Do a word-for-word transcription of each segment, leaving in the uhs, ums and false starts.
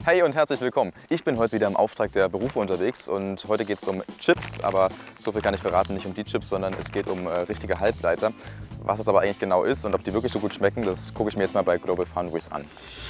Hey und herzlich willkommen. Ich bin heute wieder im Auftrag der Berufe unterwegs und heute geht es um Chips, aber so viel kann ich verraten, nicht um die Chips, sondern es geht um äh, richtige Halbleiter. Was es aber eigentlich genau ist und ob die wirklich so gut schmecken, das gucke ich mir jetzt mal bei GlobalFoundries an.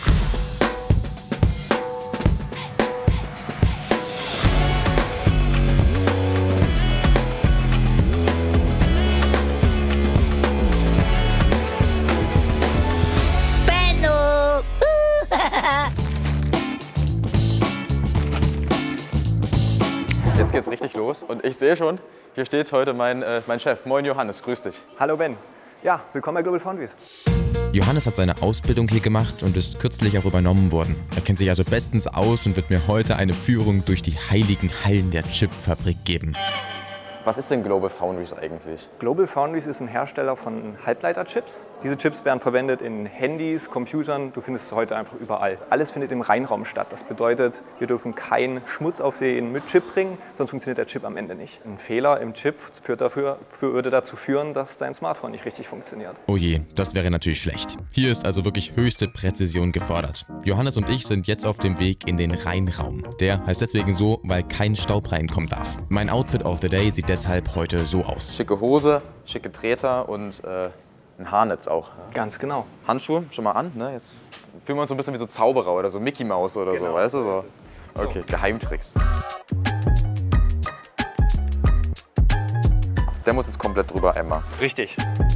Jetzt geht's richtig los und ich sehe schon, hier steht heute mein, äh, mein Chef. Moin Johannes, grüß dich. Hallo Ben. Ja, willkommen bei GlobalFoundries. Johannes hat seine Ausbildung hier gemacht und ist kürzlich auch übernommen worden. Er kennt sich also bestens aus und wird mir heute eine Führung durch die heiligen Hallen der Chipfabrik geben. Was ist denn GlobalFoundries eigentlich? GlobalFoundries ist ein Hersteller von Halbleiterchips. Diese Chips werden verwendet in Handys, Computern. Du findest es heute einfach überall. Alles findet im Reinraum statt. Das bedeutet, wir dürfen keinen Schmutz auf den mit Chip bringen, sonst funktioniert der Chip am Ende nicht. Ein Fehler im Chip führt dafür, würde dazu führen, dass dein Smartphone nicht richtig funktioniert. Oh je, das wäre natürlich schlecht. Hier ist also wirklich höchste Präzision gefordert. Johannes und ich sind jetzt auf dem Weg in den Reinraum. Der heißt deswegen so, weil kein Staub reinkommen darf. Mein Outfit of the Day sieht deshalb heute so aus. Schicke Hose, schicke Treter und äh, ein Haarnetz auch. Ganz genau. Handschuhe schon mal an, ne? Jetzt fühlen wir uns so ein bisschen wie so Zauberer oder so Mickey Mouse oder Genau, so, weißt du so? so. Okay, Geheimtricks. Der muss jetzt komplett drüber einmal. Richtig.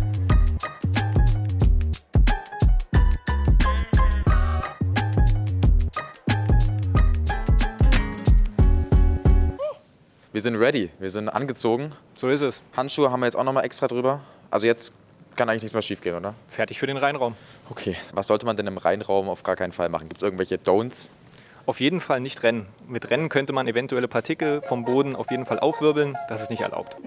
Wir sind ready, wir sind angezogen. So ist es. Handschuhe haben wir jetzt auch noch mal extra drüber. Also jetzt kann eigentlich nichts mehr schief gehen, oder? Fertig für den Reinraum. Okay, was sollte man denn im Reinraum auf gar keinen Fall machen? Gibt es irgendwelche Don'ts? Auf jeden Fall nicht rennen. Mit Rennen könnte man eventuelle Partikel vom Boden auf jeden Fall aufwirbeln. Das ist nicht erlaubt.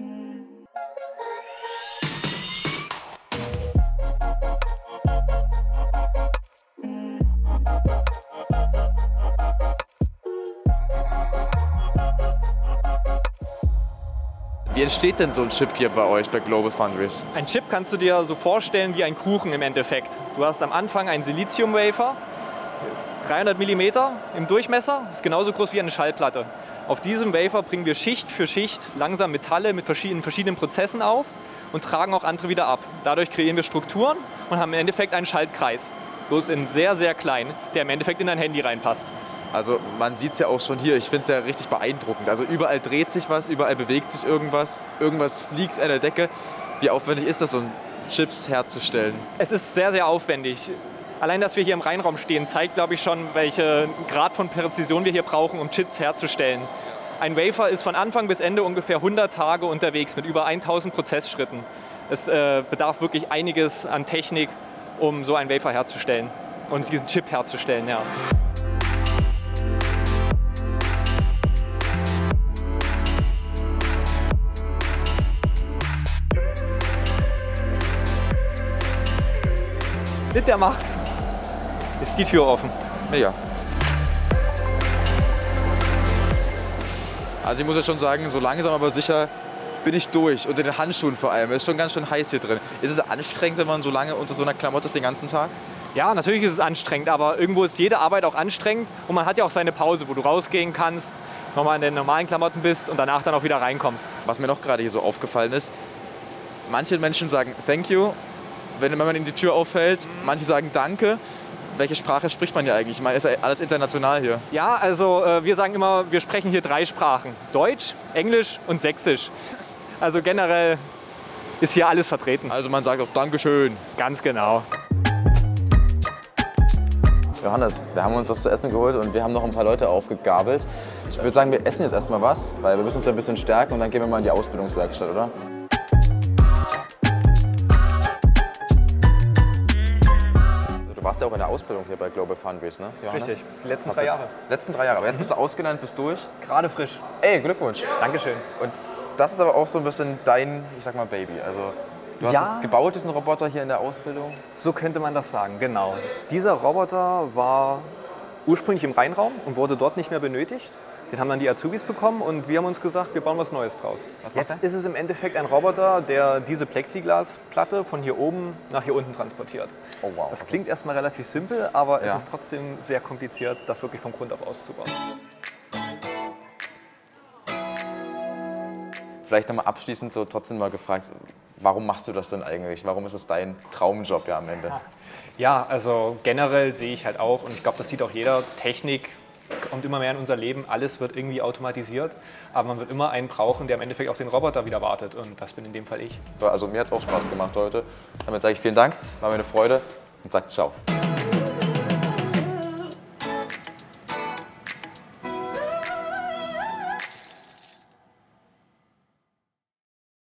Wie entsteht denn so ein Chip hier bei euch, bei GlobalFoundries? Ein Chip kannst du dir so vorstellen wie ein Kuchen im Endeffekt. Du hast am Anfang einen Silizium-Wafer, dreihundert Millimeter im Durchmesser, ist genauso groß wie eine Schallplatte. Auf diesem Wafer bringen wir Schicht für Schicht langsam Metalle mit verschiedenen, verschiedenen Prozessen auf und tragen auch andere wieder ab. Dadurch kreieren wir Strukturen und haben im Endeffekt einen Schaltkreis, bloß in sehr, sehr klein, der im Endeffekt in dein Handy reinpasst. Also man sieht es ja auch schon hier, ich finde es ja richtig beeindruckend. Also überall dreht sich was, überall bewegt sich irgendwas, irgendwas fliegt an der Decke. Wie aufwendig ist das, so ein Chips herzustellen? Es ist sehr, sehr aufwendig. Allein, dass wir hier im Reinraum stehen, zeigt, glaube ich, schon, welchen Grad von Präzision wir hier brauchen, um Chips herzustellen. Ein Wafer ist von Anfang bis Ende ungefähr hundert Tage unterwegs mit über tausend Prozessschritten. Es äh, bedarf wirklich einiges an Technik, um so ein Wafer herzustellen und diesen Chip herzustellen. Ja. Mit der Macht ist die Tür offen. Ja. Also ich muss ja schon sagen, so langsam aber sicher bin ich durch. Unter den Handschuhen vor allem. Es ist schon ganz schön heiß hier drin. Ist es anstrengend, wenn man so lange unter so einer Klamotte ist den ganzen Tag? Ja, natürlich ist es anstrengend, aber irgendwo ist jede Arbeit auch anstrengend. Und man hat ja auch seine Pause, wo du rausgehen kannst, nochmal in den normalen Klamotten bist und danach dann auch wieder reinkommst. Was mir noch gerade hier so aufgefallen ist, manche Menschen sagen Thank you, wenn man in die Tür auffällt. Manche sagen Danke. Welche Sprache spricht man hier eigentlich? Ich meine, ist ja alles international hier. Ja, also äh, wir sagen immer, wir sprechen hier drei Sprachen. Deutsch, Englisch und Sächsisch. Also generell ist hier alles vertreten. Also man sagt auch Dankeschön. Ganz genau. Johannes, wir haben uns was zu essen geholt und wir haben noch ein paar Leute aufgegabelt. Ich würde sagen, wir essen jetzt erstmal was, weil wir müssen uns ja ein bisschen stärken und dann gehen wir mal in die Ausbildungswerkstatt, oder? Du warst ja auch in der Ausbildung hier bei GlobalFoundries, ne, Johannes? Richtig, die letzten drei Jahre. Letzten drei Jahre, aber jetzt bist du ausgelernt, bist durch. Gerade frisch. Ey, Glückwunsch. Dankeschön. Und das ist aber auch so ein bisschen dein, ich sag mal, Baby. Also du hast Ja. es gebaut, diesen Roboter hier in der Ausbildung. So könnte man das sagen, genau. Dieser Roboter war ursprünglich im Rheinraum und wurde dort nicht mehr benötigt. Den haben dann die Azubis bekommen und wir haben uns gesagt, wir bauen was Neues draus. Was macht Jetzt der? ist es im Endeffekt ein Roboter, der diese Plexiglasplatte von hier oben nach hier unten transportiert. Oh wow. Das klingt erstmal relativ simpel, aber es Ja. ist trotzdem sehr kompliziert, das wirklich von Grund auf auszubauen. Vielleicht nochmal abschließend so trotzdem mal gefragt, warum machst du das denn eigentlich? Warum ist es dein Traumjob ja am Ende? Ja, also generell sehe ich halt auch, und ich glaube, das sieht auch jeder, Technik kommt immer mehr in unser Leben, alles wird irgendwie automatisiert, aber man wird immer einen brauchen, der im Endeffekt auch den Roboter wieder wartet, und das bin in dem Fall ich. Also mir hat es auch Spaß gemacht heute. Damit sage ich vielen Dank, war mir eine Freude und sage ciao.